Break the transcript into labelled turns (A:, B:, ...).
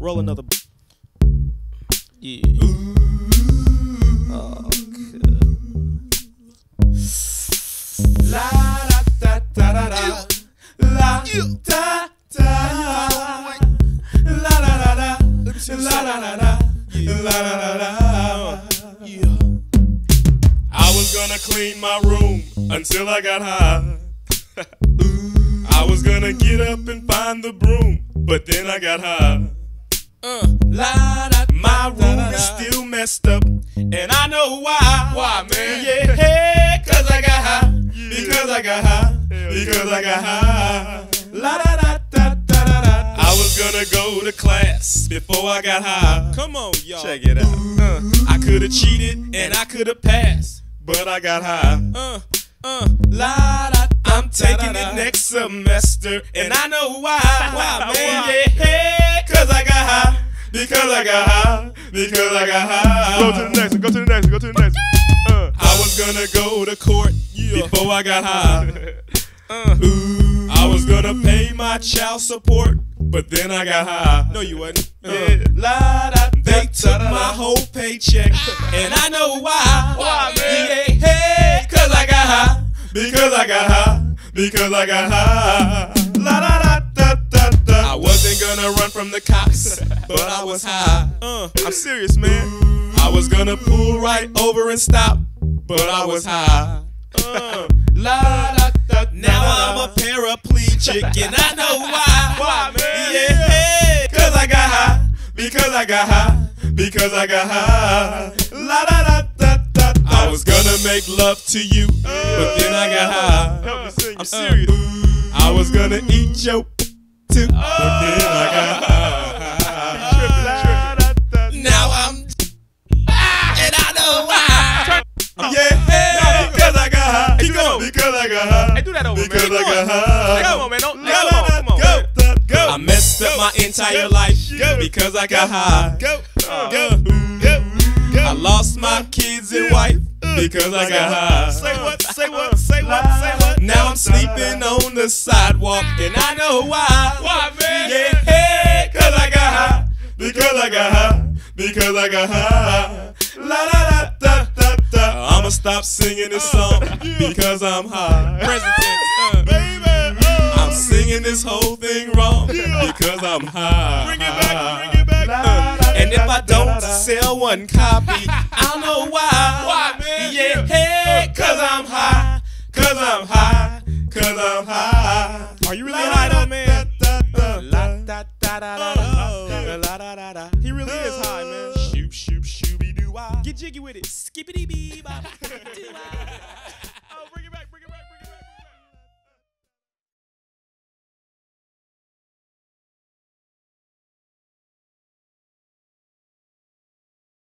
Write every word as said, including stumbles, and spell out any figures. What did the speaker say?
A: Roll another. Yeah. Oh,
B: La da da da da da. La da da. La da da da. La da da da. La da da da. Yeah. I was gonna clean my room until I got high. I was gonna get up and find the broom, but then I got high. Uh, la, da, my room da, da, is still messed up, and I know why. Why, man? Yeah, hey, cause I got high. Because I got high. Because I got high. La da da da da da da. I was gonna go to class before I got high. Come on, y'all. Check it out. Uh, I could have cheated and I could have passed, but I got high. Uh, uh, la da. I'm taking it next semester, and I know why. Why, man? Yeah, hey, cause I got high. Because I got high. Because I got high.
C: Go to the next one. Go to the next one. Go to the next one. Uh.
B: I was gonna go to court before I got high. Uh. Ooh, I was gonna pay my child support, but then I got high.
A: No, you wasn't.
B: Uh. Yeah. La, da, they took my whole paycheck, and I know why.
C: Why, man?
B: Yeah, hey, cause I got high. Because I got high. Because I got high. La da da da da da. I wasn't gonna run from the cops, but I was high. Uh, I'm serious, man. I was gonna pull right over and stop, but I was high. Uh, la da da. Now I'm a paraplegic, and I know why.
C: Why, man?
B: Yeah, hey, cause I got high. Because I got high. Because I got high. La da da da da. I was gonna make love to you, but then I got high.
C: Help me sing. I'm serious.
B: Uh, I was gonna eat your too, but then I got high. Now I'm and I know why. Yeah, hey, because I got high.
C: Keep going.
B: Because I got high.
C: Hey, do that over, man.
B: Because
C: Keep
B: I
C: going.
B: got high.
C: Come on, man. Don't,
B: Go,
C: come on, come on.
B: go,
C: man.
B: go. I messed up my entire life because I got high. Go, go, go. I lost my kids and wife because I got high.
C: Say what? Say what? Say what? Say what?
B: Now I'm sleeping on the sidewalk, and I know why.
C: Why, man?
B: Yeah, hey, cause I got high. Because I got high. Because I got high. La da da da da da. I'ma stop singing this song because I'm high.
A: Present tense. Uh.
B: Baby, oh. I'm singing this whole thing wrong because I'm high.
C: Bring it back. Bring it back.
B: Uh, and if I don't sell one copy, I don't know why.
C: Why, man?
B: Yeah, hey, cause I'm high. Cause I'm high. Cause I'm high.
A: Are you really high though, man?
B: La da da da da da. La da da da.
A: He really is high, man.
B: Shoop shoop shooby doo wah.
A: Get jiggy with it. Skippity bee bop.